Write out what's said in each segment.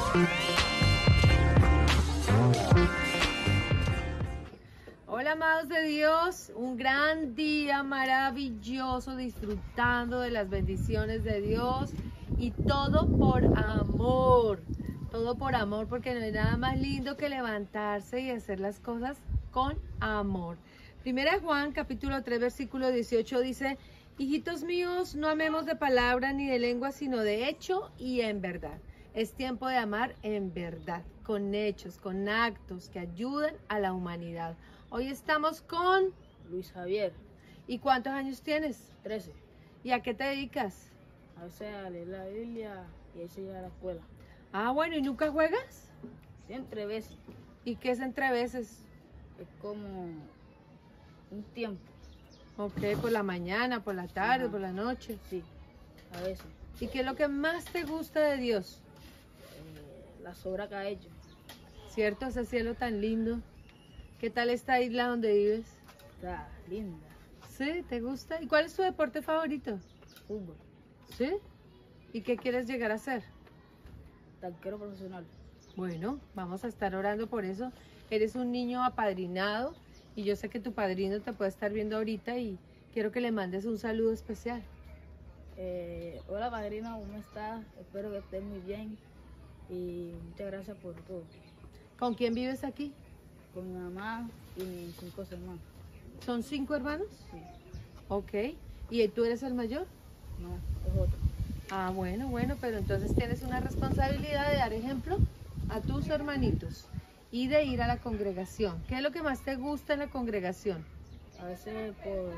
Hola, amados de Dios, un gran día maravilloso, disfrutando de las bendiciones de Dios y todo por amor, porque no hay nada más lindo que levantarse y hacer las cosas con amor. Primera de Juan, capítulo 3, versículo 18 dice: hijitos míos, no amemos de palabra ni de lengua, sino de hecho y en verdad. Es tiempo de amar en verdad, con hechos, con actos que ayuden a la humanidad. Hoy estamos con Luis Javier. ¿Y cuántos años tienes? 13. ¿Y a qué te dedicas? A veces a leer la Biblia y a veces ir a la escuela. Ah, bueno, ¿y nunca juegas? Sí, entre veces. ¿Y qué es entre veces? Es como un tiempo. Ok, por la mañana, por la tarde, Ajá. por la noche. Sí, a veces. ¿Y qué es lo que más te gusta de Dios? Las obras que ha hecho. ¿Cierto? Ese cielo tan lindo. ¿Qué tal esta isla donde vives? Está linda. ¿Sí? ¿Te gusta? ¿Y cuál es tu deporte favorito? Fútbol. ¿Sí? ¿Y qué quieres llegar a ser? Tanquero profesional. Bueno, vamos a estar orando por eso. Eres un niño apadrinado y yo sé que tu padrino te puede estar viendo ahorita y quiero que le mandes un saludo especial. Hola padrino, ¿cómo estás? Espero que estés muy bien y muchas gracias por todo. ¿Con quién vives aquí? Con mi mamá y mis 5 hermanos. ¿Son 5 hermanos? Sí. Ok. ¿Y tú eres el mayor? No, es otro. Ah, bueno, pero entonces tienes una responsabilidad de dar ejemplo a tus hermanitos y de ir a la congregación. ¿Qué es lo que más te gusta en la congregación? A veces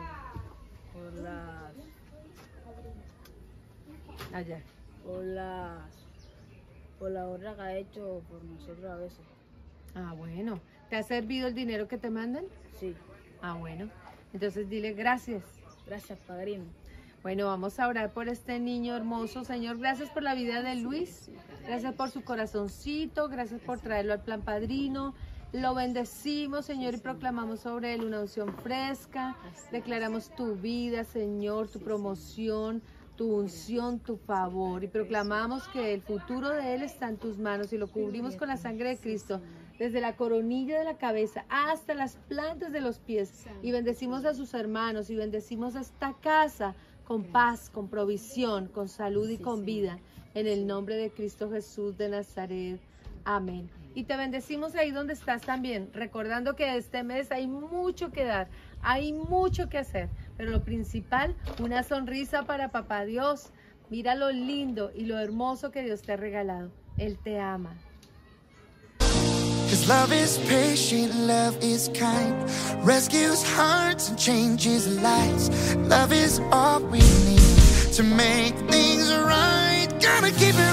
Allá. por la obra que ha hecho por nosotros a veces. Ah, bueno. ¿Te ha servido el dinero que te mandan? Sí. Ah, bueno. Entonces dile gracias. Gracias, padrino. Bueno, vamos a orar por este niño hermoso. Señor, gracias por la vida de Luis. Gracias por su corazoncito. Gracias por traerlo al plan padrino. Lo bendecimos, Señor, y proclamamos sobre él una unción fresca. Declaramos tu vida, Señor, tu promoción, tu unción, tu favor. Y proclamamos que el futuro de él está en tus manos y lo cubrimos con la sangre de Cristo, desde la coronilla de la cabeza hasta las plantas de los pies. Y bendecimos a sus hermanos y bendecimos a esta casa con paz, con provisión, con salud y con vida. En el nombre de Cristo Jesús de Nazaret. Amén. Y te bendecimos ahí donde estás también, recordando que este mes hay mucho que dar, hay mucho que hacer, pero lo principal, una sonrisa para Papá Dios. Mira lo lindo y lo hermoso que Dios te ha regalado. Él te ama. 'Cause love is patient, love is kind, rescues hearts and changes lives. Love is all we need to make things right. Gotta keep it